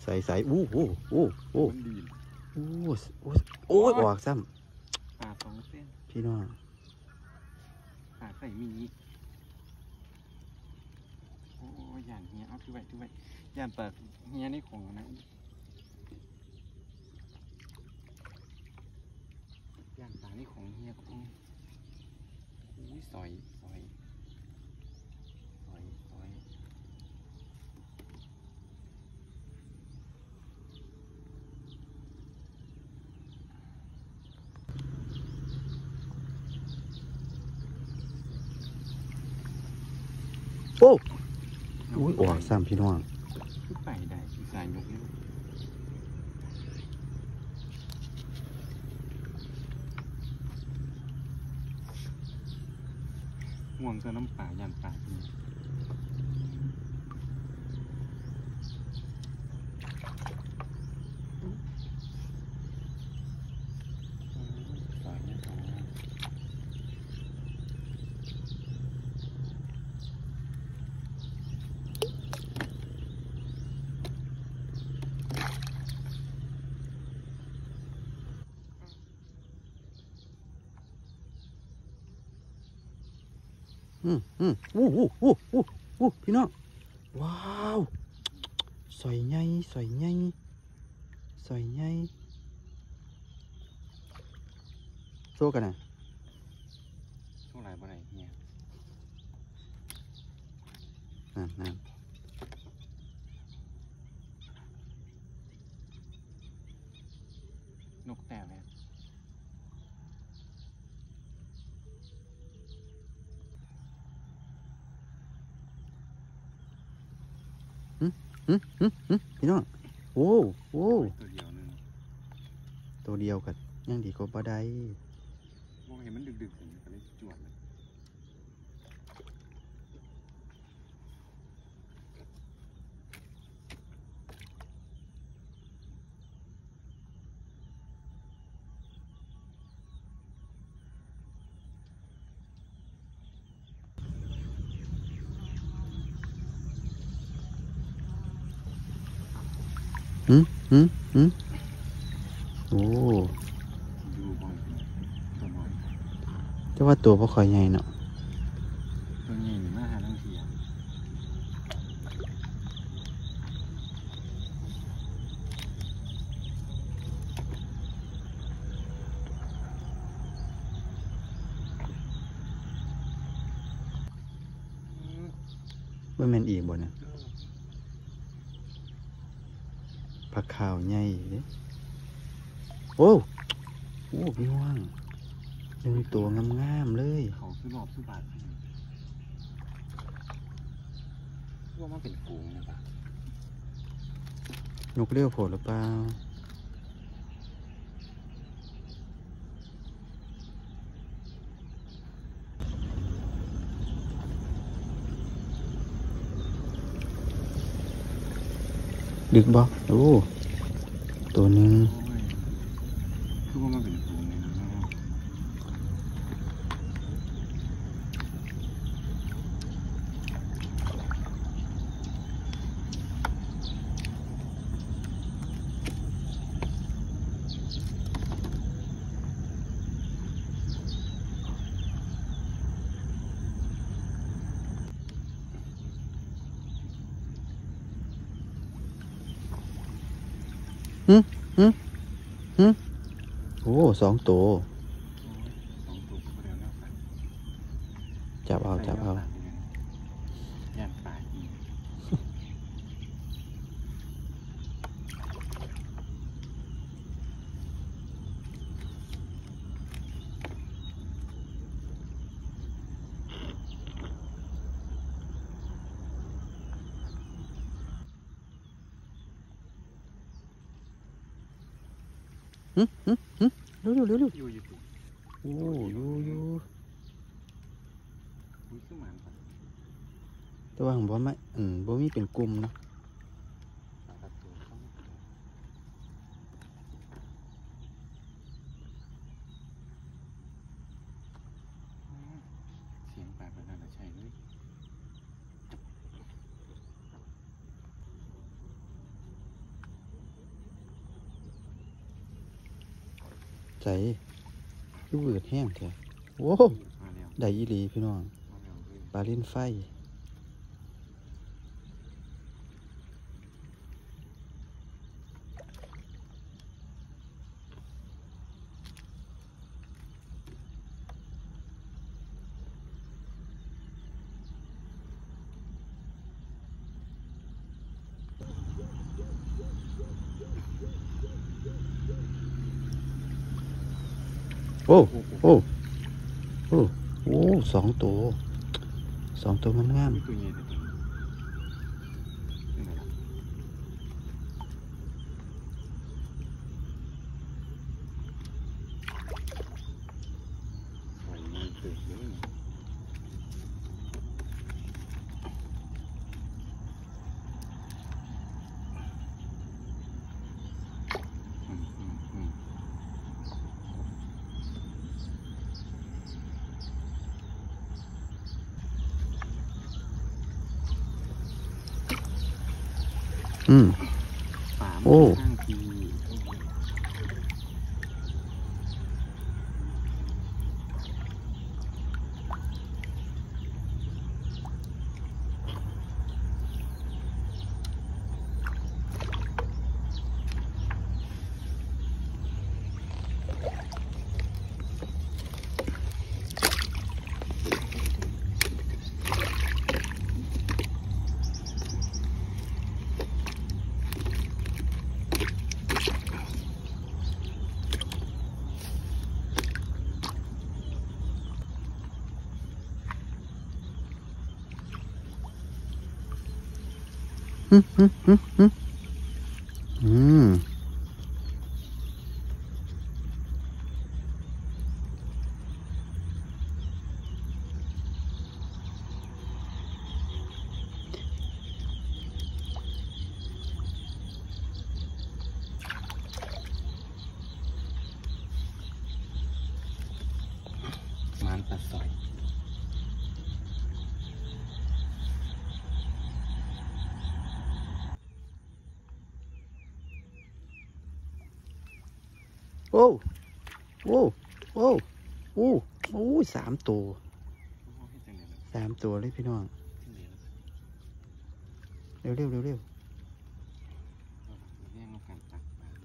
ใส่อู้โอ้โอ้โอ้โอ้โอ้โอ้ยออกซ้ำปลา2 เส้นพี่น้องปลาใส่มีโอ้ยย่านเฮียเอาถือไว้ย่านปลาเฮียนี่ของนะย่านปลานี่ของเฮียของอุ้ยสอยโอ้อุ้ยออกซ้ำพี่น้องคือไปได้คือสายยกนี่ห่วงกับน้ำปลาย่านปลาที่อู้พี่น้องว้าวสอยใหญ่โชว์กันนะเท่าไรบ่ไรเฮียนั่นนกแต่ไหมพี่น้องโอ้ตัวเดียวนึงตัวเดียวกันยังดีกว่าบ่ได้มองเห็นมันดึกๆผมก็เลยจวดเลยโอ้ดูบอลตัวบอลแต่ว่าตัวบ่ค่อยใหญ่เนาะตัวใหญ่หรือมาหาทั้งทีว่าแม่นอีกบ่เนี่ยผักขาวใหญ่โอ้พี่ว่าง1 ตัวงามๆเลยเขาซื้อรอบซื้อบาทว่ามันเป็นฝูงนะปะนกเลี้ยวโผล่หรือเปล่าดึกบ่โอ้ตัวนึงคือว่ามันเป็นฝูงเลยนะโอ้2 ตัว 2 ตัวก็เดียวแล้วกันจับเอาย่านปลาอีกเร็วอยู่ติโอ้อยู่คือหมันปะแต่ว่าผมบ่ไม่บ่มีเป็นกลุ่มเนาะเสียงปลาเป็นอะไรใช่เลยใจคือเบิดแห้งแท้โอ้มาแล้วได้อีหลีพี่น้องมาแล้วเลยปลาลิ้นไฟโอ้โอ้โอ้โอ้สองตัวงามมีตัวใหญ่แต่ตัวนี้นี่ไงล่ะโอ้ยมันเกิดเลย อืมป่าโอ้มันข้างทีอืมมันปัดซอยโอ้โอ้โอ้โอ้โอ้ย3 ตัวโอ้ยจังเลยล่ะ 3 ตัวเลยพี่น้องจังเลยล่ะเร็วเอาล่ะมาแย่งเอากันตักปลา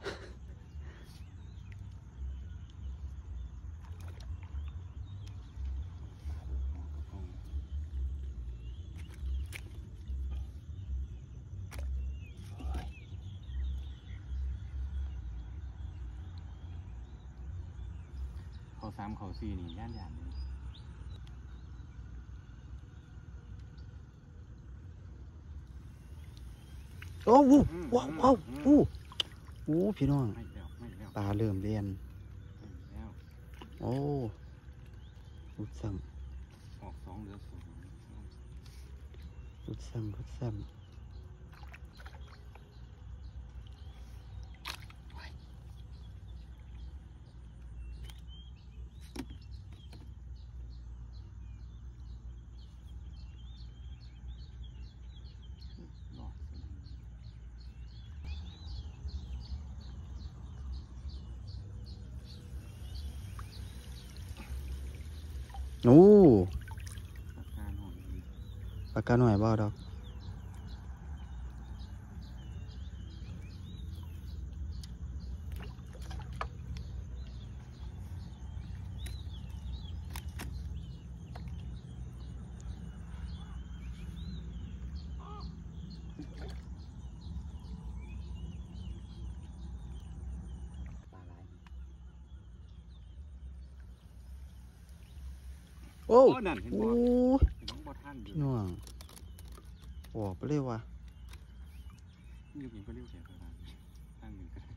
โอ้โหเขา3เขา4นี่ย่านเลยโอ้โหว้าวว้าวโอ้โอ้พี่น้องไม่แล้วไม่แล้วปลาเริ่มเรียนไม่แล้วโอ้รุดซ้ออก2เหลือ2 ำรุดซ้ำรอดโอ้ปากกาหน่อยปากกาหน่อยบ่ดอกโอ้โอ้นั่นเห็นโอ้บ่เห็นบ่ท่านอยู่พี่น้องออกไปเลยว่ะอยู่กินก็เรียกเสียงกันตั้งหนึ่งก็ได้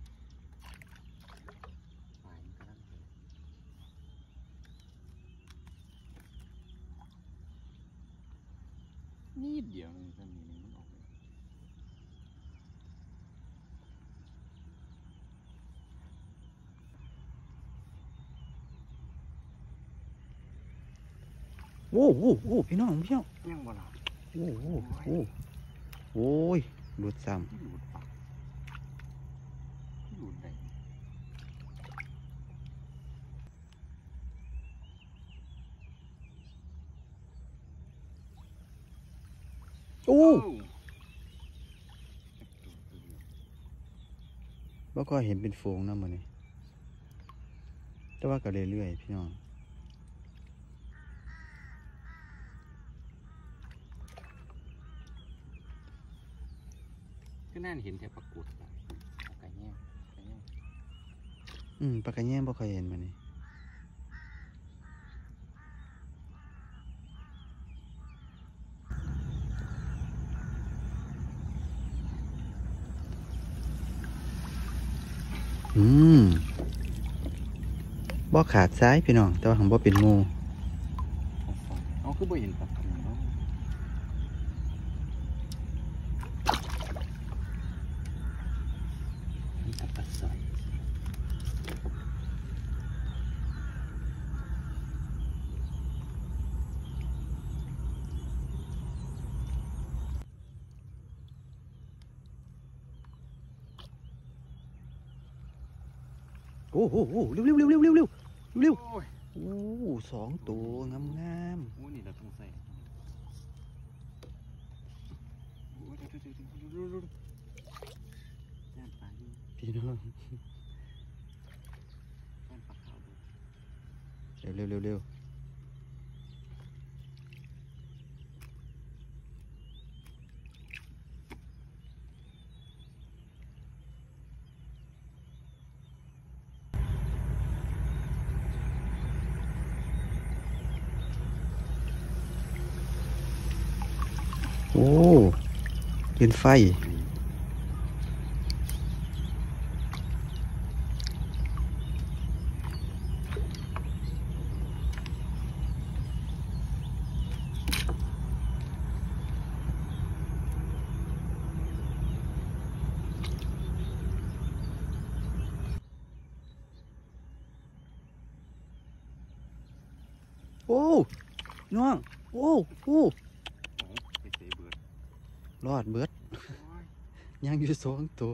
ฝ่ายมันก็ตั้งเลยนิดเดียวมันจะมีมันออกเลยโอ้โอ้โอ้พี่น้องยังบ่ล่ะโอ้โอ้โอ้โอ้ยหลุดซ้ที่หลุดปากที่หลุดได้โอ้โอ้บ่ก็เห็นเป็นฝูงนะมื้อนี้แต่ว่าก็เรื่อยๆพี่น้องก็น่าเห็นแต่ปรากฏปลาไก่แง่ไก่แง่ปลากระแยงบ่ค่อยเห็นมื้อนี้บ่ขาดซ้ายพี่น้องแต่ว่าหังบ่เป็นงูเอาคือบ่เห็นปลาทูเนาะนี่ปลาใสโอ้โหเร็วๆๆๆๆๆเร็วโอ้ยๆโอ้สองตัวงามโอ้นี่เราต้องใส่โอ้ยเดี๋ยวย่านปลาอยู่ๆพี่น้องย่านปลาขาวดูเร็วโอ้เป็นไฟโอ้น้องโอ้โอ้ไปเตะเบิดรอดเบิดโอ้ยยังอยู่สองตัว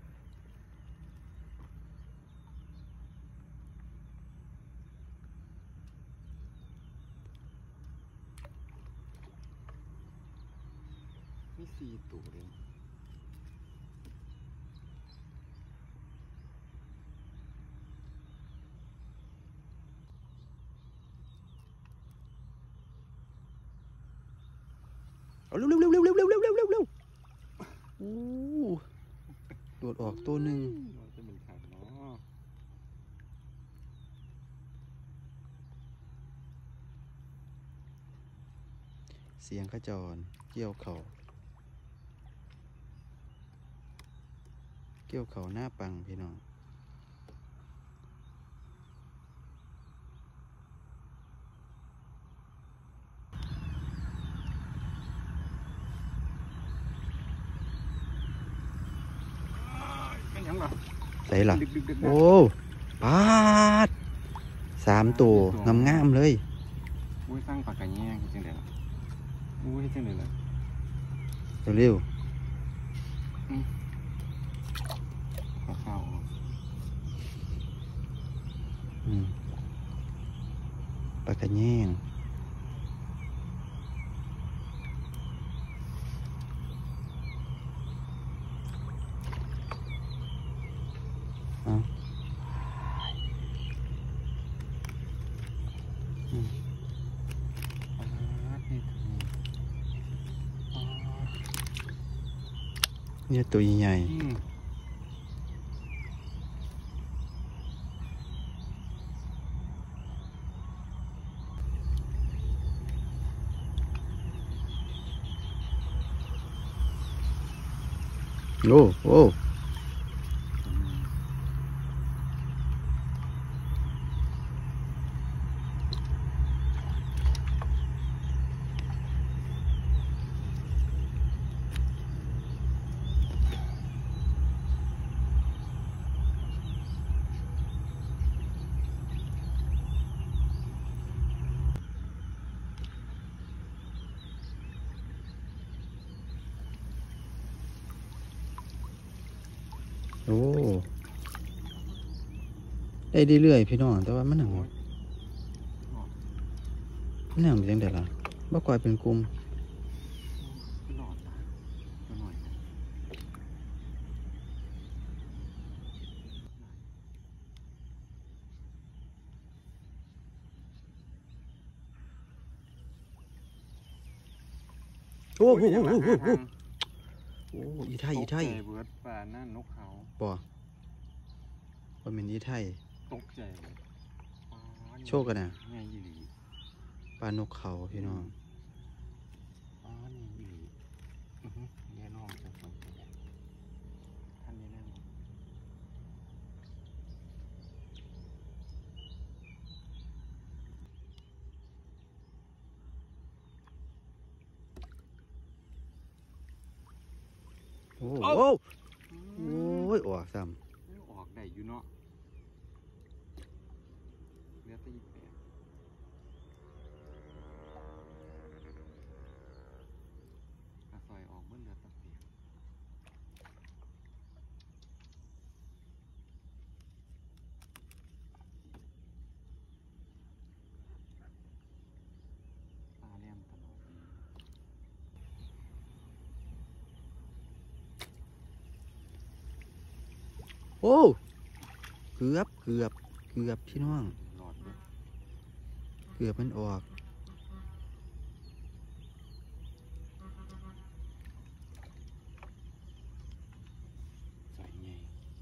มี4ตัวเลยเอาเร็วโอ้โดดออกตัวหนึ่งเราจะเป็นขาดเนาะเสียงขจรเกี่ยวเขาหน้าปังพี่น้องเป็นหยังล่ะใส่ล่ะดึกๆๆโอ้ปาด3 ตัวงามๆเลยโอ้ยสร้างปากกาแย่งจังได๋ล่ะโอ้ยจังได๋ล่ะเร็วปลาขาวปลากระแยงเอาเนี่ยตัวใหญ่โอ้โอ้โอ้ได้เรื่อยๆพี่น้องแต่ว่ามันหนังเป็นจังได๋ล่ะบ่ก่อยเป็นกลุ่มหลอดตาโอ้โหอย่ามาหาทางโอ้อีไทยอีไทยตกใจเบิดป่านั่นนกเขาบ่ว่าเป็นอีไทยตกใจเลยอ๋อโชคกันน่ะไงอีหลีปลานกเขาพี่น้องอ๋อนี่อีหลีแย่น้องจะฟังท่านนี้นั่งโอ้โหโอ้ยออกซ้ออกได้อยู่เนาะเหลือแต่อีแปดอาซอยออกเมื่อเหลือแตะเปียกปลาเลี่ยมตลอดำโอ้เกือบพี่น้องหลอดเบิดเกือบมันออกใส่ไง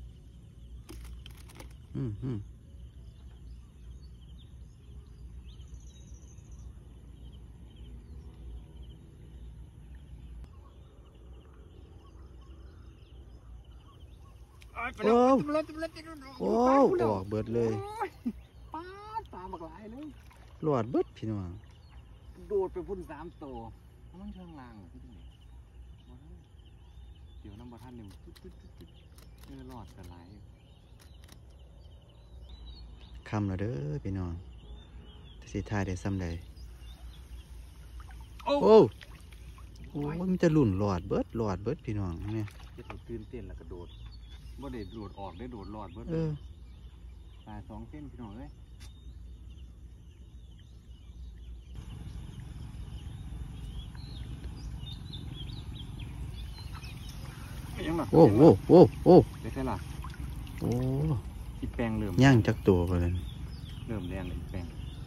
อืม โอ้ออกเบิดเลยปลาบักหลายเลยหลอดเบิดพี่น้องโดดไปพุ่น3 ตัวมันเชิงลางเหรอพี่ที่ไหนเดี๋ยวน้ำบะท่านหนึ่งหลอดกันหลายคำละเด้อพี่น้องแต่สิทายได้ซ้ำใดโอ้มันจะหลุ่นหลอดเบิดพี่น้องเนี่ยจะต้องตื่นเต้นแล้วก็โดดบ่ได้โดดออกได้โดดหลอดเบิดเออตาย2 เส้นพี่น้องเอ้ยยังหรอโอ้ได้แค่ละโอ้อีแปลงเริ่มย่างจักตัวไปเลยเริ่มแรงเลยอีแปลง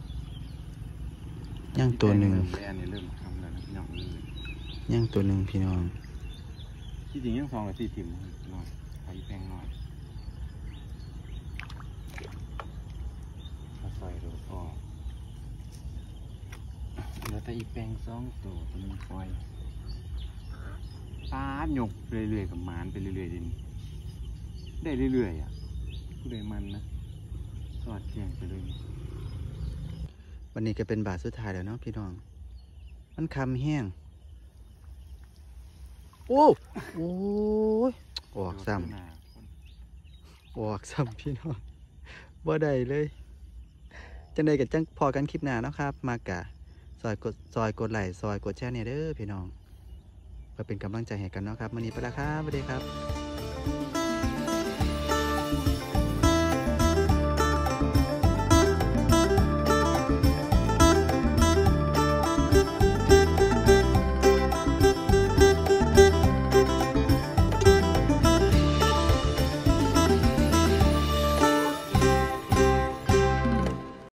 ย่างตัวหนึ่งเริ่มแรงเนี่ยเริ่มทำแล้วนะพี่น้องนี่ย่างตัวหนึ่งพี่น้องที่จริงยัง2 กับ 4 ถิ่มหน่อยใช้แปลงหน่อยถ้าใส่โดดออกเหลือแต่อีแปลง2 ตัวตัวนึงปล่อยปาดหยกเรื่อยๆกับหมานไปเรื่อยๆดินได้เรื่อยๆอ่ะผู้ใดมันนะสอดแกงไปเลยวันนี้ก็เป็นบาทสุดท้ายแล้วเนาะพี่น้อง มันคำแห้งโอ้ยออกซ้ำพี่น้องบ่ได้เลยจังใดกับจังพอกันคลิปหน้าเนาะครับ มากะซอยกดไลค์ซอยกดแชร์เนี่ยเด้อพี่น้องเพื่อเป็นกำลังใจให้กันเนาะครับวันนี้ไปแล้วครับสวัสดีครับ